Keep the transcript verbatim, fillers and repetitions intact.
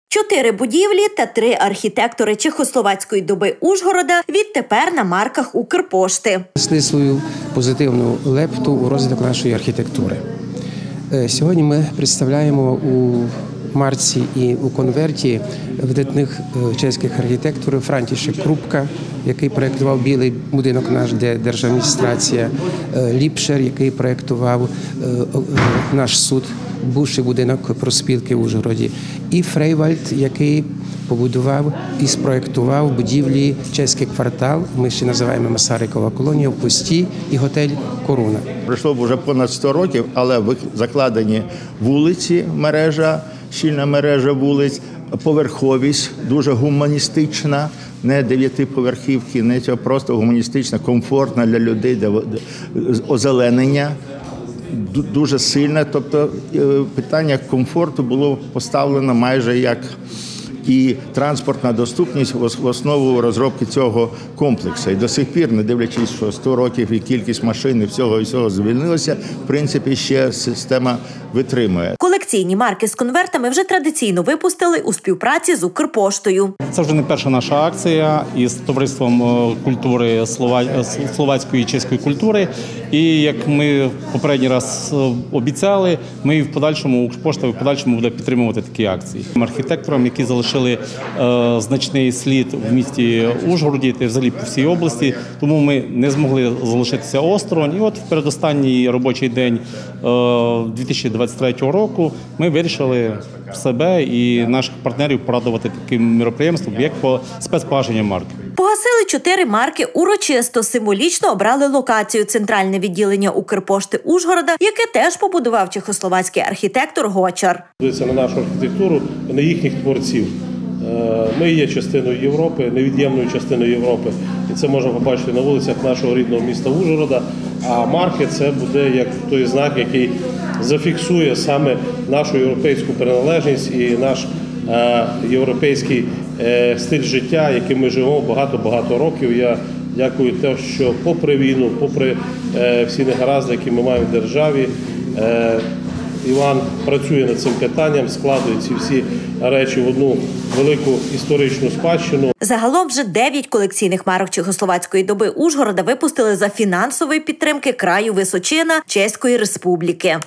Чотири будівлі та три архітектори чехословацької доби Ужгорода відтепер на марках Укрпошти. Внесли свою позитивну лепту у розвиток нашої архітектури. Сьогодні ми представляємо у марці і у конверті видатних чеських архітекторів Франтішек Крупка, який проєктував білий будинок наш, де держадміністрація, Ліпшер, який проєктував наш суд, бувший будинок профспілки в Ужгороді, і Фрейвальд, який побудував і спроєктував будівлі чеський квартал, ми ще називаємо Масарикова колонія, в Пусті, і готель «Коруна». Пройшло вже понад сто років, але закладені вулиці, мережа, щільна мережа вулиць, поверховість дуже гуманістична, не дев'ятиповерхівки, не цього, просто гуманістична, комфортна для людей, де озеленення дуже сильне. Тобто питання комфорту було поставлено майже як і транспортна доступність в основу розробки цього комплексу. І до сих пір, не дивлячись, що сто років і кількість машин і всього і всього звільнилося, в принципі, ще система витримує. Колекційні марки з конвертами вже традиційно випустили у співпраці з Укрпоштою. Це вже не перша наша акція із товариством культури словацької і чеської культури. І як ми попередній раз обіцяли, ми в подальшому Укрпошта в подальшому буде підтримувати такі акції. Архітекторам, які залишили е, значний слід в місті Ужгороді та взагалі по всій області, тому ми не змогли залишитися осторонь. І от в передостанній робочий день е, дві тисячі двадцять третього року ми вирішили себе і наших партнерів порадувати таким міроприємством, як по спецпогашенню марки. Погасили чотири марки урочисто, символічно обрали локацію центральне відділення Укрпошти Ужгорода, яке теж побудував чехословацький архітектор Гочар. Дивиться на нашу архітектуру, на їхніх творців. Ми є частиною Європи, невід'ємною частиною Європи. І це можна побачити на вулицях нашого рідного міста Ужгорода. А марки – це буде як той знак, який зафіксує саме нашу європейську приналежність і наш е, європейський е, стиль життя, яким ми живемо багато-багато років. Я дякую те, що попри війну, попри е, всі негаразди, які ми маємо в державі, е, Іван працює над цим питанням, складує ці всі речі в одну велику історичну спадщину. Загалом вже дев'ять колекційних марок чехословацької доби Ужгорода випустили за фінансової підтримки краю Височина Чеської Республіки.